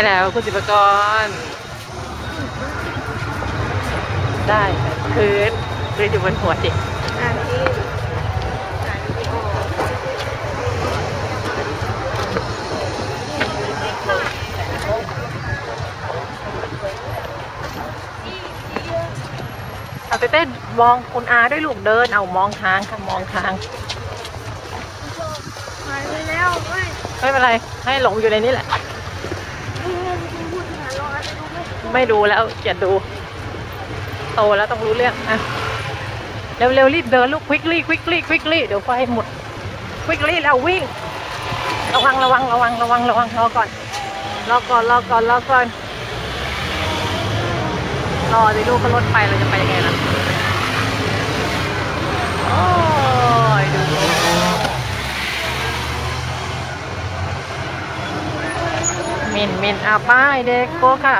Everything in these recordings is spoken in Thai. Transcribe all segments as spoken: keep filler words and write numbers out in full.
แล้วคุณศิวกรได้คืนคืนอยู่บนหัวจิเอาเต้นมองคุณอาด้วยลูกเดินเอามองทางค่ะมองทางหายไปแล้วไม่เป็นไรให้หลงอยู่ในนี้แหละไม่ดูแล้วอย่าดูโตแล้วต้องรู้เรื่องอ่ะเร็วๆรีบเดินลูกควิกลี่ควิกลี่ควิกลี่เดี๋ยวไฟหมดควิกลี่แล้ววิ่งระวังระวังระวังระวังระวังรอก่อนรอก่อนรอก่อนรอก่อนรอดิลูกก็รถไฟเราจะไปยังไงล่ะโอ้ยดูมินมินอาป้ายเด็กโกค่ะ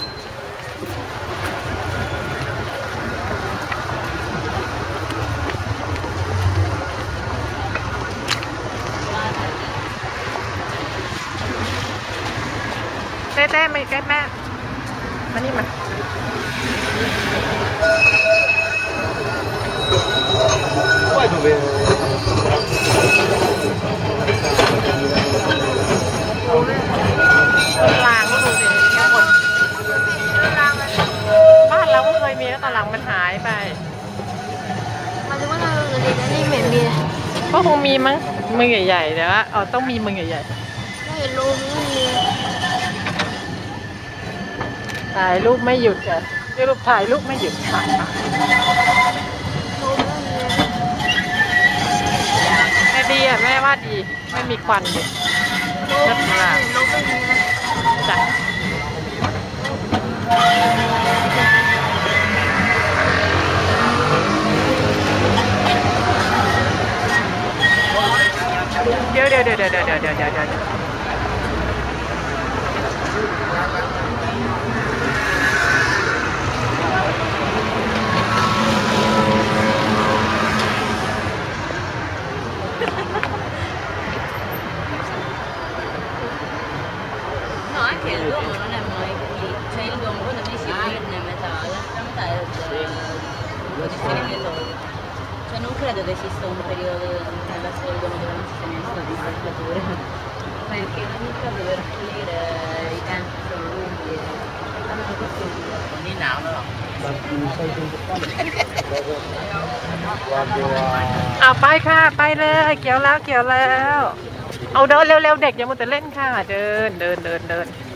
เต้เต้มาใกล้แม่มานี่มา Poi dove? รางก็ดูสิทุกคนบ้านเราก็เคยมีแล้วตอนหลังมันหายไปหมายถึงว่าเราเด็กๆนี่เหม็นมีก็คงมีมั้งมือใหญ่ๆแต่ว่าอ๋อต้องมีมือใหญ่ๆไม่เห็นรูไม่มีถ่ายรูปไม่หยุดจ้ะรูปถ่ายรูปไม่หยุดถ่ายแม่ดีอ่ะแม่ว่าดีไม่มีควันเลยนัดมาจ้ะเดี๋ยวเดี๋ยวเดี๋ยวเดี๋ยวเดี๋ยวเดี๋ยวเดี๋ยวเดี๋ยว No, anche l'uomo non è mai qui, cioè l'uomo quando mi si vede nel metallo, la metà è il discriminatorio. Cioè non credo che esista un periodo nella storia dove non ci sia nessuna dittatura, perché in ogni caso per pulire i tempi sono lunghi e hanno questo di nano. เอาไปค่ะไปเลยเกี่ยวแล้วเกี่ยวแล้วเอาเดินเร็วๆเด็กอย่ามัวแต่เล่นค่ะเดินเดินเดินเดิน